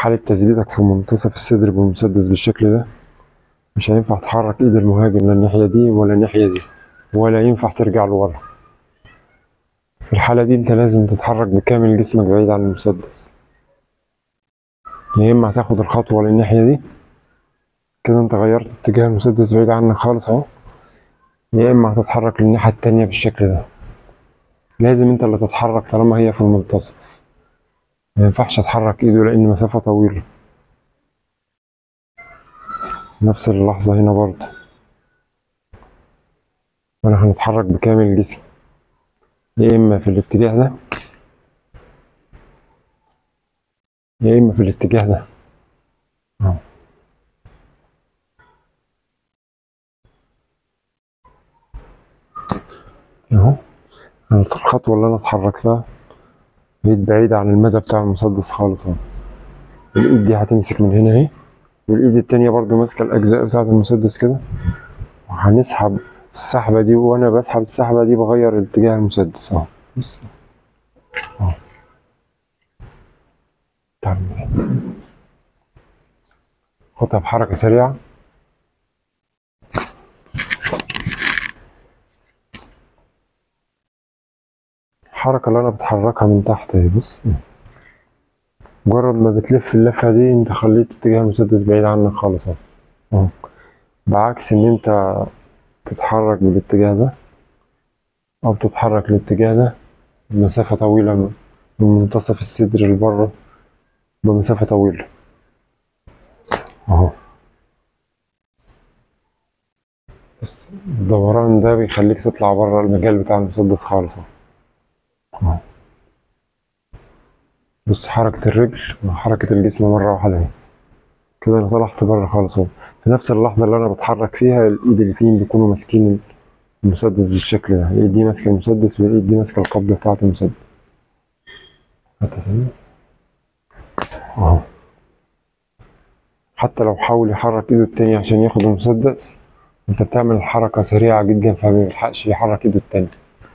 حالة تثبيتك في منتصف الصدر بمسدس بالشكل ده، مش هينفع تحرك ايد المهاجم لا الناحية دي ولا الناحية دي، ولا ينفع ترجع لورا. في الحالة دي انت لازم تتحرك بكامل جسمك بعيد عن المسدس، يا اما هتاخد الخطوة للناحية دي كده انت غيرت اتجاه المسدس بعيد عنك خالص اهو، يا اما هتتحرك للناحية التانية بالشكل ده. لازم انت اللي تتحرك طالما هي في المنتصف، ما ينفعش اتحرك ايده لان مسافة طويلة. نفس اللحظة هنا برضه، وانا هنتحرك بكامل الجسم، يا اما في الاتجاه ده يا اما في الاتجاه ده اهو. اهو الخطوة اللي انا اتحركتها بقيت بعيد عن المدى بتاع المسدس خالص اهو. الايد دي هتمسك من هنا اهي، والايد التانية برضو ماسكة الاجزاء بتاعة المسدس كده، وهنسحب السحبة دي، وانا بسحب السحبة دي بغير اتجاه المسدس اهو. بص اهو، تعال خدها بحركة سريعة. الحركة اللي انا بتحركها من تحت اهي، بص مجرد ما بتلف اللفة دي انت خليت اتجاه المسدس بعيد عنك خالص اهو. اهو بعكس ان انت تتحرك بالاتجاه ده او تتحرك الاتجاه ده بمسافة طويلة من منتصف الصدر لبره، بمسافة طويلة اهو. بس الدوران ده بيخليك تطلع بره المجال بتاع المسدس خالص اهو. بص حركة الرجل مع حركة الجسم مرة واحدة اهي، كده انا طلعت بره خالص اهو. في نفس اللحظة اللي انا بتحرك فيها الايد الاتنين بيكونوا ماسكين المسدس بالشكل ده، الايد دي ماسكة المسدس والايد دي ماسكة القبضة بتاعة المسدس. حتى تاني اهو، حتى لو حاول يحرك ايده التانية عشان ياخد المسدس انت بتعمل الحركة سريعة جدا فما بيلحقش يحرك ايده التانية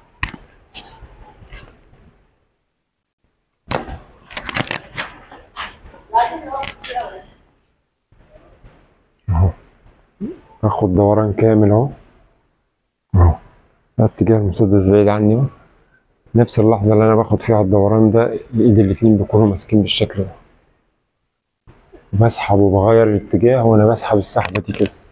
اهو. اخد دوران كامل اهو اهو، اتجاه المسدس بعيد عني اهو. نفس اللحظة اللي انا باخد فيها الدوران ده الايد الاتنين بيكونوا ماسكين بالشكل ده، بسحب وبغير الاتجاه وانا بسحب السحبة دي كده.